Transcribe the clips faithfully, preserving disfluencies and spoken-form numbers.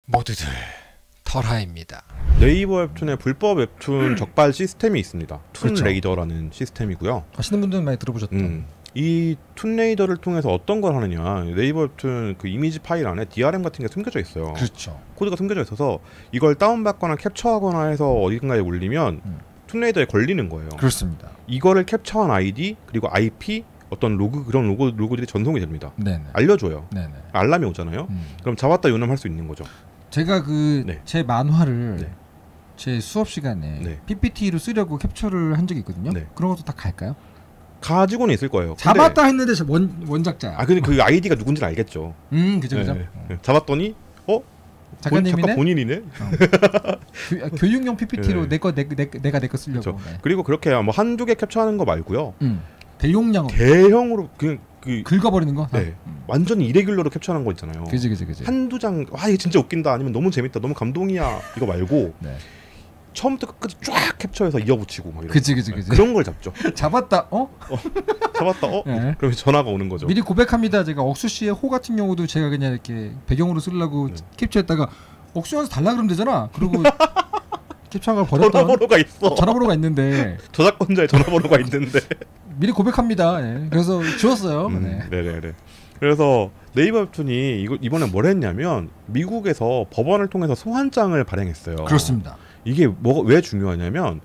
모두들 털하입니다. 네이버 웹툰에 불법 웹툰 적발 시스템이 있습니다. 그렇죠. 툰레이더라는 시스템이고요. 아시는 분들은 많이 들어보셨던. 음, 이 툰레이더를 통해서 어떤 걸 하느냐, 네이버 웹툰 그 이미지 파일 안에 디알엠 같은 게 숨겨져 있어요. 그렇죠. 코드가 숨겨져 있어서 이걸 다운받거나 캡처하거나 해서 어딘가에 올리면 음. 툰레이더에 걸리는 거예요. 그렇습니다. 이거를 캡처한 아이디 그리고 아이피 어떤 로그 그런 로고 로고들이 전송이 됩니다. 네네. 알려줘요. 네네. 알람이 오잖아요. 음. 그럼 잡았다 요남할 수 있는 거죠. 제가 그 제 네. 만화를 네. 제 수업 시간에 네. 피피티로 쓰려고 캡처를 한 적이 있거든요. 네. 그런 것도 다 갈까요? 가지고는 있을 거예요. 잡았다 했는데 원 원작자야. 아 근데 그 아이디가 누군지는 알겠죠. 음, 그죠, 그죠. 네. 네. 잡았더니 어? 작가님이네. 작가 본인이네. 어. 교, 교육용 피피티로 네. 내 거 내 내 내가 내 거 쓰려고. 그렇죠. 네. 그리고 그렇게 뭐 한두 개 캡처하는 거 말고요. 음. 대용량으로. 대형으로 그냥 그 긁어버리는 거? 네. 음. 완전히 이레귤러로 캡처하는 거 있잖아요. 그지 그지 그지. 한두 장, 와 이거 진짜 웃긴다, 아니면 너무 재밌다, 너무 감동이야, 이거 말고 네. 처음부터 끝까지 쫙 캡처해서 이어붙이고 막 이런. 그지 그지 그지. 그런 걸 잡죠. 잡았다. 어? 어? 잡았다. 어? 네. 그러면 전화가 오는 거죠. 미리 고백합니다. 제가 억수 씨의 호 같은 경우도 제가 그냥 이렇게 배경으로 쓰려고 네. 캡처했다가 억수 형한테 달라 그러면 되잖아. 그리고 캡처한 걸 버렸다. 전화번호가 있어. 전화번호가 있는데. 저작권자의 전화번호가 있는데. 미리 고백합니다. 네. 그래서 지웠어요. 음, 네. 네네네. 그래서 네이버 웹툰이 이거 이번에 뭘 했냐면 미국에서 법원을 통해서 소환장을 발행했어요. 그렇습니다. 이게 뭐가 왜 중요하냐면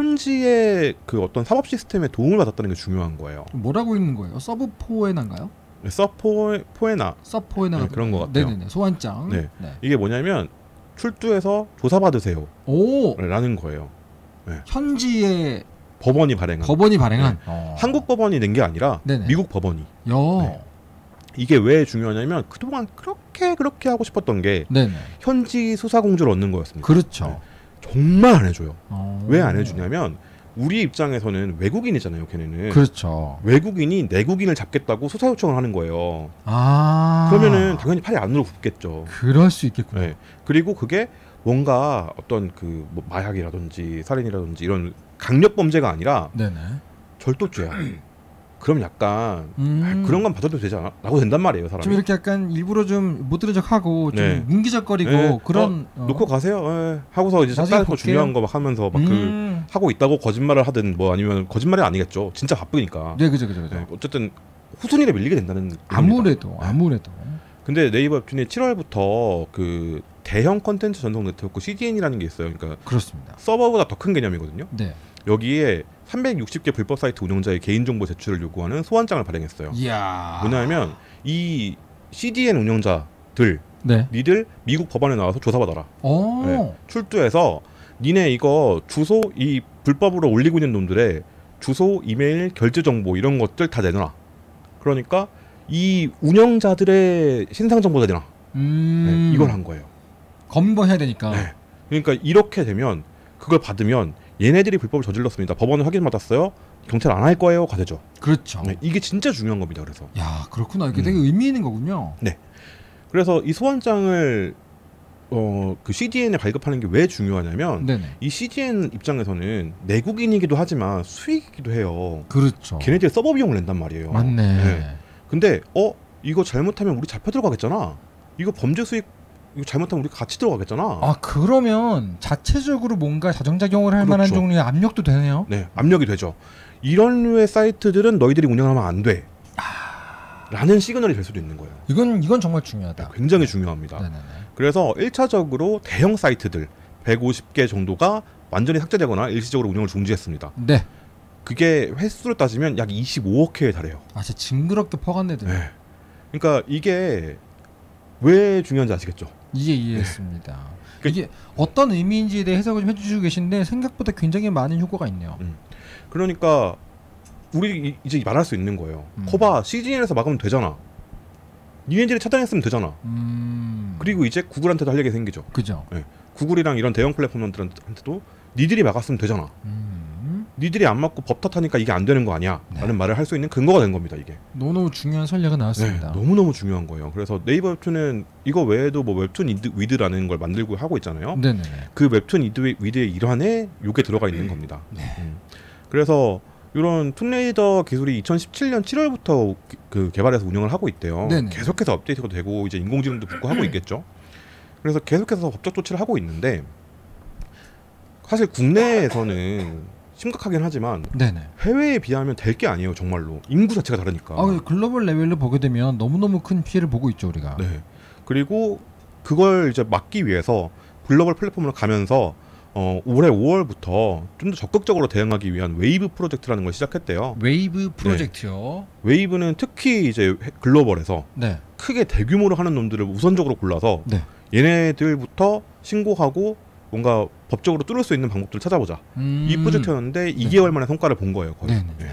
현지의 그 어떤 사법 시스템에 도움을 받았다는 게 중요한 거예요. 뭐라고 읽는 거예요? 서브 포에나인가요? 네, 서포 포에나. 서포에나 네, 그런 것 같아요. 네네네. 소환장. 네. 네. 이게 뭐냐면 출두해서 조사받으세요. 오. 라는 거예요. 네. 현지의 법원이 발행한. 법원이 발행한. 네. 어. 한국 법원이 낸 게 아니라 네네. 미국 법원이. 네. 이게 왜 중요하냐면 그동안 그렇게 그렇게 하고 싶었던 게 네네. 현지 수사 공조를 얻는 거였습니다. 그렇죠. 네. 정말 안 해줘요. 왜 안 해주냐면 우리 입장에서는 외국인이잖아요, 걔네는. 그렇죠. 외국인이 내국인을 잡겠다고 수사 요청을 하는 거예요. 아. 그러면은 당연히 팔이 안으로 굽겠죠. 그럴 수 있겠군요. 네. 그리고 그게 뭔가 어떤 그 뭐 마약이라든지 살인이라든지 이런 강력 범죄가 아니라 네네. 절도죄야. 그럼 약간 음. 아, 그런 건 받아도 되지 않아? 라고 된단 말이에요, 사람이. 좀 이렇게 약간 일부러 좀 못 들은 척하고 좀 네. 뭉기적거리고 네. 그런 어, 어. 놓고 가세요. 에. 하고서 이제 다른 거 중요한 거 막 하면서 막 그 음. 하고 있다고 거짓말을 하든 뭐 아니면 거짓말이 아니겠죠. 진짜 바쁘니까. 네, 그죠, 그죠, 그죠. 네. 어쨌든 후순위에 밀리게 된다는. 아무래도 네. 아무래도. 근데 네이버 웹툰이 칠월부터 그 대형 컨텐츠 전송 네트워크 씨디엔이라는 게 있어요. 그러니까 그렇습니다. 서버보다 더 큰 개념이거든요. 네. 여기에 삼백육십 개 불법 사이트 운영자의 개인정보 제출을 요구하는 소환장을 발행했어요. 이야. 뭐냐면 이 씨디엔 운영자들 네. 니들 미국 법원에 나와서 조사받아라. 네. 출두해서 니네 이거 주소 이 불법으로 올리고 있는 놈들의 주소, 이메일, 결제 정보 이런 것들 다 내놔라. 그러니까 이 운영자들의 신상 정보다 내놔. 음. 네. 이걸 한 거예요. 검거해야 되니까. 네. 그러니까 이렇게 되면 그걸 받으면 얘네들이 불법을 저질렀습니다. 법원을 확인받았어요. 경찰 안 할 거예요가 되죠. 그렇죠. 네, 이게 진짜 중요한 겁니다. 그래서. 야, 그렇구나. 이게 음. 되게 의미 있는 거군요. 네. 그래서 이 소환장을 어, 그 씨디엔에 발급하는 게 왜 중요하냐면 네네. 이 씨디엔 입장에서는 내국인이기도 하지만 수익이기도 해요. 그렇죠. 걔네들 서버 비용을 낸단 말이에요. 맞네. 네. 근데 어 이거 잘못하면 우리 잡혀 들어가겠잖아. 이거 범죄 수익 이거 잘못하면 우리 같이 들어가겠잖아. 아 그러면 자체적으로 뭔가 자정작용을 할 그렇죠. 만한 종류의 압력도 되네요. 네, 압력이 되죠. 이런 류의 사이트들은 너희들이 운영하면 안 돼. 아... 라는 시그널이 될 수도 있는 거예요. 이건 이건 정말 중요하다. 네, 굉장히 중요합니다. 네네네. 그래서 일 차적으로 대형 사이트들 백오십 개 정도가 완전히 삭제되거나 일시적으로 운영을 중지했습니다. 네. 그게 횟수로 따지면 약 이십오억 회에 달해요. 아, 진짜 징그럽게 퍼갔네. 네. 그러니까 이게 왜 중요한지 아시겠죠? 이해 이해했습니다. 네. 이게 어떤 의미인지에 대해 해석을 좀 해주시고 계신데 생각보다 굉장히 많은 효과가 있네요. 음. 그러니까 우리 이제 말할 수 있는 거예요. 음. 거봐, 씨지엔에서 막으면 되잖아. 니네들이 차단했으면 되잖아. 음. 그리고 이제 구글한테도 할 얘기 생기죠. 그죠. 네. 구글이랑 이런 대형 플랫폼들한테도 니들이 막았으면 되잖아. 음. 니들이 안 막고 법 탓하니까 이게 안 되는 거 아니야? 네. 라는 말을 할 수 있는 근거가 된 겁니다. 이게. 너무너무 중요한 전략이 나왔습니다. 네, 너무너무 중요한 거예요. 그래서 네이버 웹툰은 이거 외에도 뭐 웹툰 이드, 위드라는 걸 만들고 하고 있잖아요. 네네네. 그 웹툰 이드, 위드의 일환에 이게 들어가 있는 겁니다. 네. 음. 그래서 이런 툰레이더 기술이 이천십칠 년 칠월부터 그 개발해서 운영을 하고 있대요. 네네. 계속해서 업데이트가 되고 이제 인공지능도 붙고 하고 있겠죠. 그래서 계속해서 법적 조치를 하고 있는데 사실 국내에서는 심각하긴 하지만 네네. 해외에 비하면 될 게 아니에요. 정말로 인구 자체가 다르니까. 아, 글로벌 레벨로 보게 되면 너무너무 큰 피해를 보고 있죠 우리가. 네. 그리고 그걸 이제 막기 위해서 글로벌 플랫폼으로 가면서 어, 올해 오월부터 좀 더 적극적으로 대응하기 위한 웨이브 프로젝트라는 걸 시작했대요. 웨이브 프로젝트요? 네. 웨이브는 특히 이제 글로벌에서 네. 크게 대규모로 하는 놈들을 우선적으로 골라서 네. 얘네들부터 신고하고 뭔가 법적으로 뚫을 수 있는 방법들을 찾아보자. 음. 이 프로젝트였는데 이 개월 만에 성과를 본 거예요. 거의. 네.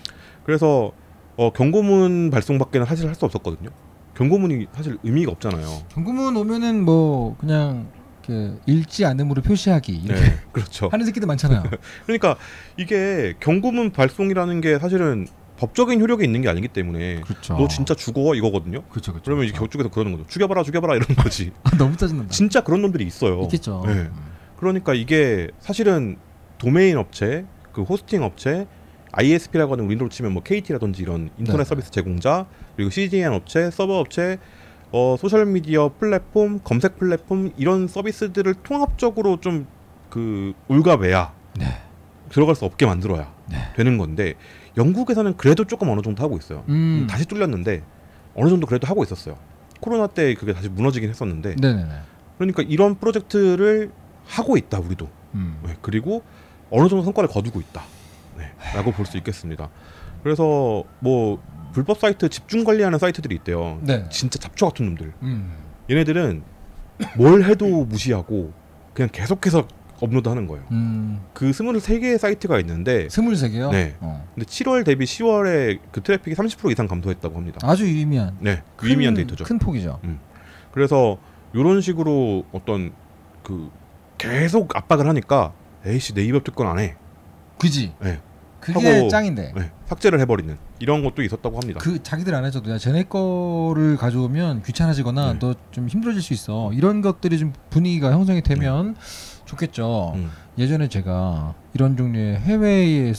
그래서 어, 경고문 발송밖에는 사실 할 수 없었거든요. 경고문이 사실 의미가 없잖아요. 경고문 오면은 뭐 그냥 그 읽지 않음으로 표시하기 이렇게 네, 그렇죠. 하는 새끼들 많잖아요. 그러니까 이게 경고문 발송이라는 게 사실은 법적인 효력이 있는 게 아니기 때문에 그렇죠. 너 진짜 죽어 이거거든요. 그렇죠, 그렇죠. 그러면 이제 그쪽에서 그러는 거죠. 죽여봐라, 죽여봐라 이런 거지. 아, 너무 짜증난다. 진짜 그런 놈들이 있어요. 있겠죠. 네. 음. 그러니까 이게 사실은 도메인 업체, 그 호스팅 업체, 아이에스피라고 하는 우리로 치면 뭐 케이티라든지 이런 인터넷 네. 서비스 제공자, 그리고 씨디엔 업체, 서버 업체, 어, 소셜 미디어 플랫폼, 검색 플랫폼 이런 서비스들을 통합적으로 좀 그 울가매야 네. 들어갈 수 없게 만들어야 네. 되는 건데 영국에서는 그래도 조금 어느 정도 하고 있어요. 음. 다시 뚫렸는데 어느 정도 그래도 하고 있었어요. 코로나 때 그게 다시 무너지긴 했었는데 네네네. 그러니까 이런 프로젝트를 하고 있다 우리도. 음. 네, 그리고 어느 정도 성과를 거두고 있다 네, 라고 볼 수 있겠습니다. 그래서 뭐 불법 사이트 집중 관리하는 사이트들이 있대요. 네. 진짜 잡초 같은 놈들. 음. 얘네들은 뭘 해도 무시하고 그냥 계속해서 업로드하는 거예요. 음. 그 스물세 개의 사이트가 있는데 스물세 개요? 네. 어. 근데 칠월 대비 시월에 그 트래픽이 삼십 퍼센트 이상 감소했다고 합니다. 아주 유의미한. 네, 큰, 유의미한 데이터죠. 큰 폭이죠. 음. 그래서 이런 식으로 어떤 그 계속 압박을 하니까 에이씨 내 입 업 특권 안 해. 그지. 네. 그게 하고, 짱인데. 네, 삭제를 해버리는 이런 것도 있었다고 합니다. 그 자기들 안 해줘도 야 쟤네 거를 가져오면 귀찮아지거나 네. 너 좀 힘들어질 수 있어. 이런 것들이 좀 분위기가 형성이 되면. 네. 좋겠죠. 음. 예전에 제가 이런 종류의 해외의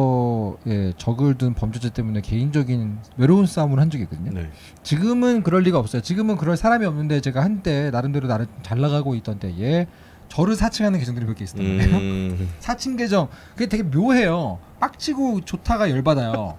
서버에 적을 둔 범죄자 때문에 개인적인 외로운 싸움을 한 적이 있거든요. 네. 지금은 그럴 리가 없어요. 지금은 그럴 사람이 없는데 제가 한때 나름대로 나름 잘 나가고 있던 때에 저를 사칭하는 계정들이 몇 개 있었단 말이에요. 음. 사칭 계정 그게 되게 묘해요. 빡치고 좋다가 열받아요.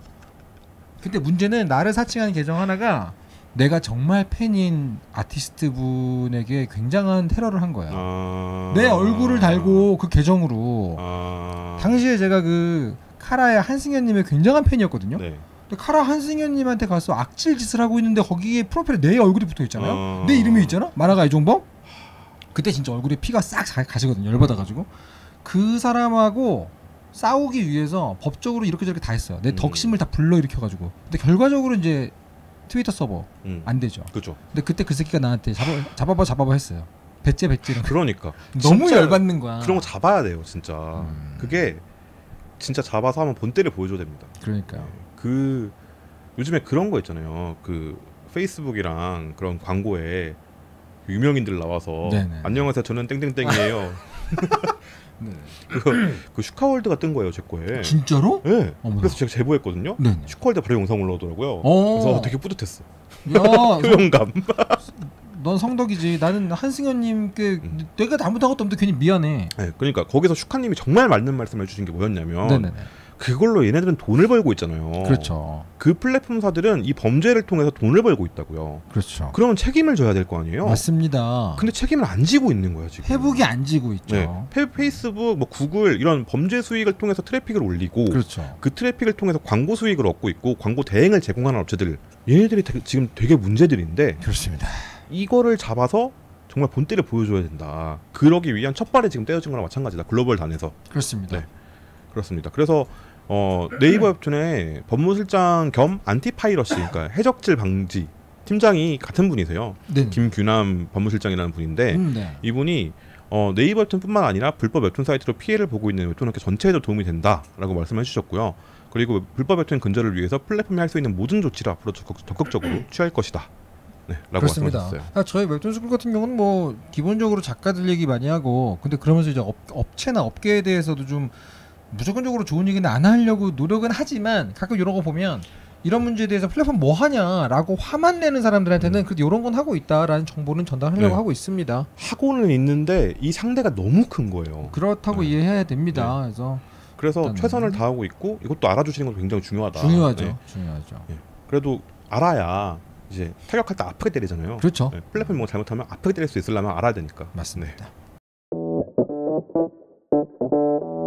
근데 문제는 나를 사칭하는 계정 하나가 내가 정말 팬인 아티스트 분에게 굉장한 테러를 한 거야. 아... 내 얼굴을 달고 그 계정으로. 아... 당시에 제가 그 카라의 한승현님의 굉장한 팬이었거든요. 네. 근데 카라 한승현님한테 가서 악질 짓을 하고 있는데 거기에 프로필에 내 얼굴이 붙어 있잖아요. 아... 내 이름이 있잖아. 만화가 이종범. 그때 진짜 얼굴에 피가 싹 가시거든요. 열받아가지고 그 사람하고 싸우기 위해서 법적으로 이렇게 저렇게 다 했어요. 내 음... 덕심을 다 불러일으켜가지고. 근데 결과적으로 이제 트위터 서버 음. 안 되죠. 그죠. 근데 그때 그 새끼가 나한테 잡아 잡아봐 잡아봐 했어요. 배째 배째 이런. 그러니까 너무 열받는 거야. 그런 거 잡아야 돼요, 진짜. 음. 그게 진짜 잡아서 한번 본때를 보여줘야 됩니다. 그러니까요. 그 요즘에 그런 거 있잖아요. 그 페이스북이랑 그런 광고에 유명인들 나와서 네네. 안녕하세요, 저는 땡땡땡이에요. 네. 그, 그 슈카월드가 뜬 거예요, 제 거에. 진짜로? 네. 어머나. 그래서 제가 제보했거든요. 네네. 슈카월드 바로 영상 올라오더라고요. 그래서 되게 뿌듯했어. 야, 효용감. 넌 성덕이지. 나는 한승현님께 음. 내가 잘못한 것도 없는데 괜히 미안해. 네, 그러니까 거기서 슈카님이 정말 맞는 말씀을 해주신 게 뭐였냐면 네네네. 그걸로 얘네들은 돈을 벌고 있잖아요. 그렇죠. 그 플랫폼사들은 이 범죄를 통해서 돈을 벌고 있다고요. 그렇죠. 그러면 책임을 져야 될 거 아니에요. 맞습니다. 근데 책임을 안 지고 있는 거예요 지금. 회복이 안 지고 있죠. 네. 페, 페이스북, 뭐 구글 이런 범죄 수익을 통해서 트래픽을 올리고, 그렇죠. 그 트래픽을 통해서 광고 수익을 얻고 있고, 광고 대행을 제공하는 업체들, 얘네들이 되게, 지금 되게 문제들인데. 그렇습니다. 이거를 잡아서 정말 본때를 보여줘야 된다. 그러기 위한 첫 발이 지금 떼어진 거랑 마찬가지다. 글로벌 단에서. 그렇습니다. 네. 그렇습니다. 그래서 어, 네이버 웹툰에 법무실장 겸 안티파이러시, 그러니까 해적질 방지 팀장이 같은 분이세요. 네. 김규남 법무실장이라는 분인데 음, 네. 이분이 어, 네이버 웹툰뿐만 아니라 불법 웹툰 사이트로 피해를 보고 있는 웹툰업계 전체에도 도움이 된다라고 말씀해 주셨고요. 그리고 불법 웹툰 근절을 위해서 플랫폼이 할 수 있는 모든 조치를 앞으로 적극, 적극적으로 취할 것이다. 네, 라고 그렇습니다. 말씀하셨어요. 아, 저희 웹툰스쿨 같은 경우는 뭐 기본적으로 작가들 얘기 많이 하고, 근데 그러면서 이제 업, 업체나 업계에 대해서도 좀 무조건적으로 좋은 얘기는 안 하려고 노력은 하지만 가끔 이런 거 보면 이런 문제에 대해서 플랫폼 뭐 하냐라고 화만 내는 사람들한테는 음. 그래도 이런 건 하고 있다라는 정보는 전달하려고 네. 하고 있습니다. 하고는 있는데 이 상대가 너무 큰 거예요. 그렇다고 네. 이해해야 됩니다. 네. 그래서 그래서 최선을 다하고 있고 이것도 알아주시는 것도 굉장히 중요하다. 중요하죠. 네. 중요하죠. 네. 그래도 알아야 이제 타격할 때 아프게 때리잖아요. 그렇죠. 네. 플랫폼이 뭐 잘못하면 아프게 때릴 수 있으려면 알아야 되니까. 맞습니다. 네.